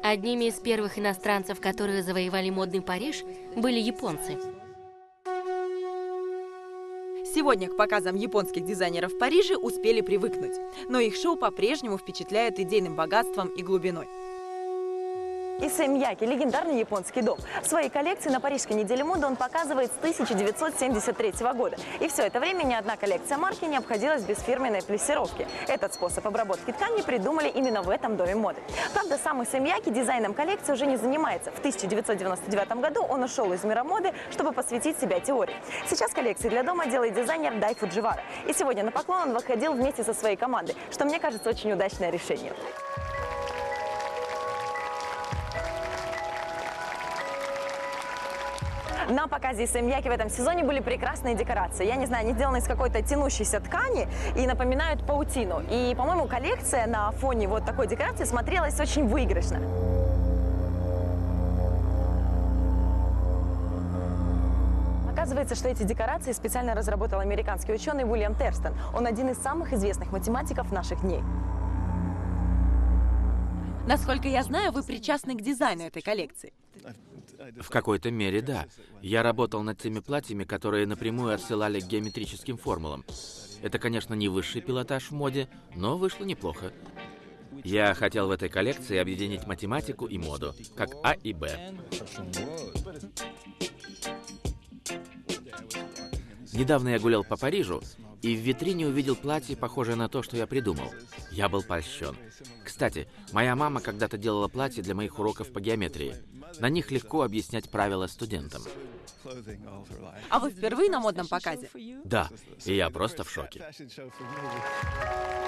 Одними из первых иностранцев, которые завоевали модный Париж, были японцы. Сегодня к показам японских дизайнеров в Париже успели привыкнуть, но их шоу по-прежнему впечатляет идейным богатством и глубиной. Issey Miyake – легендарный японский дом. В своей коллекции на Парижской неделе моды он показывает с 1973 года. И все это время ни одна коллекция марки не обходилась без фирменной плессировки. Этот способ обработки ткани придумали именно в этом доме моды. Правда, сам Issey Miyake дизайном коллекции уже не занимается. В 1999 году он ушел из мира моды, чтобы посвятить себя теории. Сейчас коллекции для дома делает дизайнер Дай Фудживара. И сегодня на поклон он выходил вместе со своей командой, что мне кажется очень удачное решение. На показе Issey Miyake в этом сезоне были прекрасные декорации. Я не знаю, они сделаны из какой-то тянущейся ткани и напоминают паутину. И, по-моему, коллекция на фоне вот такой декорации смотрелась очень выигрышно. Оказывается, что эти декорации специально разработал американский ученый Уильям Терстон. Он один из самых известных математиков наших дней. Насколько я знаю, вы причастны к дизайну этой коллекции. В какой-то мере, да. Я работал над теми платьями, которые напрямую отсылали к геометрическим формулам. Это, конечно, не высший пилотаж в моде, но вышло неплохо. Я хотел в этой коллекции объединить математику и моду, как А и Б. Недавно я гулял по Парижу и в витрине увидел платье, похожее на то, что я придумал. Я был польщен. Кстати, моя мама когда-то делала платья для моих уроков по геометрии. На них легко объяснять правила студентам. А вы впервые на модном показе? Да, и я просто в шоке.